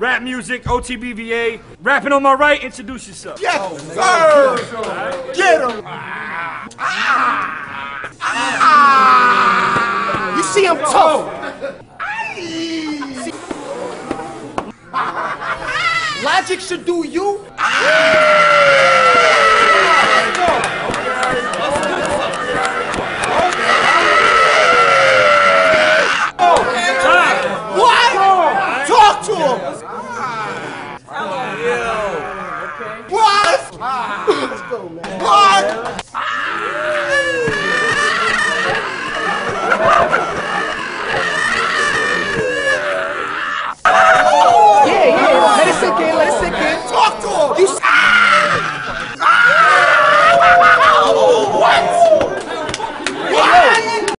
Rap music, OTBVA. Rapping on my right, introduce yourself. Yes, sir! Get him! You see him tough. Logic should do you.